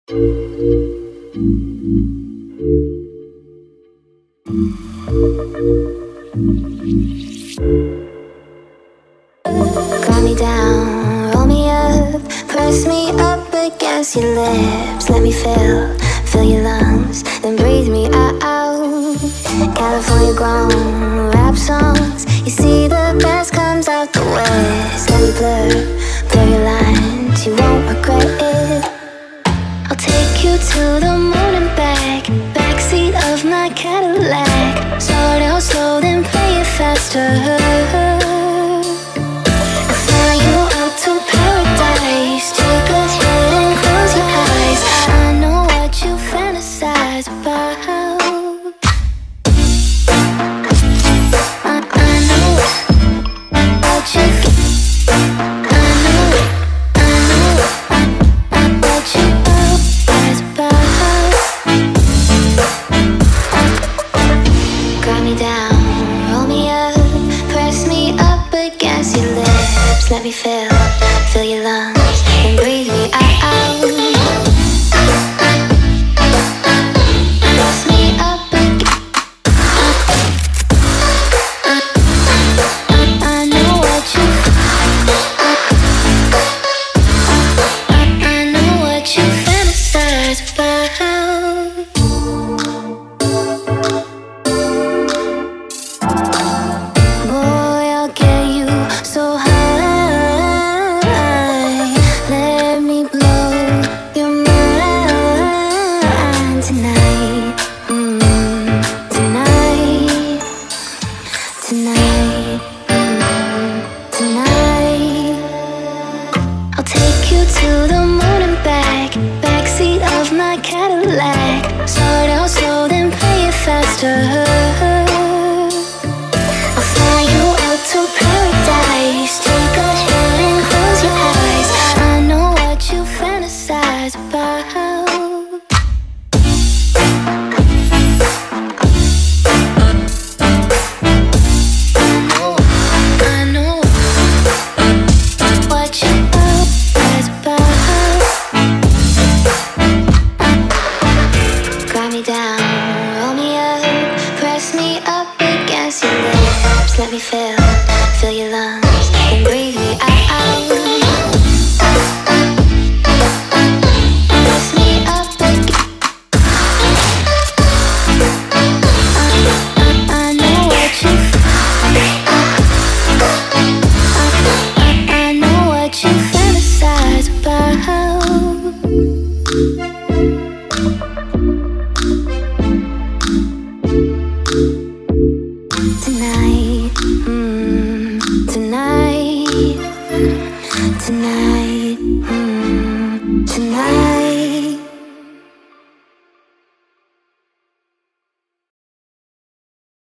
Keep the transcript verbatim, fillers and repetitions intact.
Calm me down, roll me up, press me up against your lips. Let me fill, fill your lungs, then breathe me out. California grown rap songs, you see the best comes out the west. Let me blur, blur your lines, you won't regret it. I'll take you to the moon and back, backseat of my Cadillac. Start out slow, then play it faster. Let me fill, fill your lungs, and breathe me out. Press me up again. I know what you I know what you fantasize about. Boy, I'll get you so high. To the moon and back, backseat of my Cadillac. Start out slow, then play it faster. I'll fly you out to paradise. Take a hit and close your eyes. I know what you fantasize about.